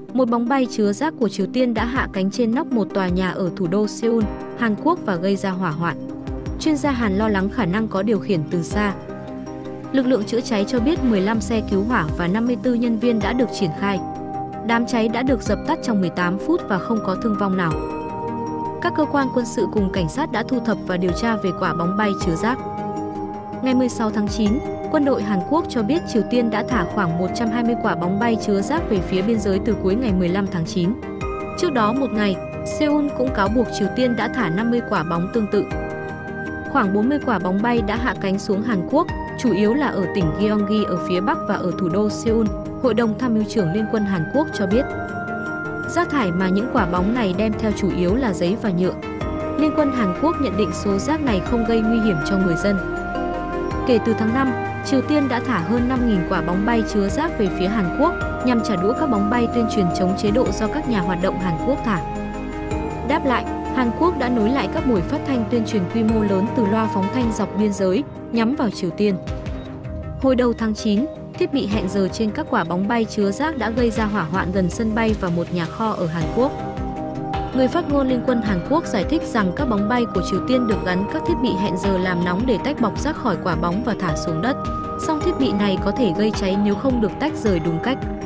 Một bóng bay chứa rác của Triều Tiên đã hạ cánh trên nóc một tòa nhà ở thủ đô Seoul, Hàn Quốc và gây ra hỏa hoạn. Chuyên gia Hàn lo lắng khả năng có điều khiển từ xa. Lực lượng chữa cháy cho biết 15 xe cứu hỏa và 54 nhân viên đã được triển khai. Đám cháy đã được dập tắt trong 18 phút và không có thương vong nào. Các cơ quan quân sự cùng cảnh sát đã thu thập và điều tra về quả bóng bay chứa rác. Ngày 16 tháng 9, quân đội Hàn Quốc cho biết Triều Tiên đã thả khoảng 120 quả bóng bay chứa rác về phía biên giới từ cuối ngày 15 tháng 9. Trước đó một ngày, Seoul cũng cáo buộc Triều Tiên đã thả 50 quả bóng tương tự. Khoảng 40 quả bóng bay đã hạ cánh xuống Hàn Quốc, chủ yếu là ở tỉnh Gyeonggi ở phía Bắc và ở thủ đô Seoul, Hội đồng Tham mưu trưởng Liên quân Hàn Quốc cho biết. Rác thải mà những quả bóng này đem theo chủ yếu là giấy và nhựa. Liên quân Hàn Quốc nhận định số rác này không gây nguy hiểm cho người dân. Kể từ tháng 5, Triều Tiên đã thả hơn 5.000 quả bóng bay chứa rác về phía Hàn Quốc nhằm trả đũa các bóng bay tuyên truyền chống chế độ do các nhà hoạt động Hàn Quốc thả. Đáp lại, Hàn Quốc đã nối lại các buổi phát thanh tuyên truyền quy mô lớn từ loa phóng thanh dọc biên giới, nhắm vào Triều Tiên. Hồi đầu tháng 9, thiết bị hẹn giờ trên các quả bóng bay chứa rác đã gây ra hỏa hoạn gần sân bay và một nhà kho ở Hàn Quốc. Người phát ngôn Liên quân Hàn Quốc giải thích rằng các bóng bay của Triều Tiên được gắn các thiết bị hẹn giờ làm nóng để tách bọc rác khỏi quả bóng và thả xuống đất. Song thiết bị này có thể gây cháy nếu không được tách rời đúng cách.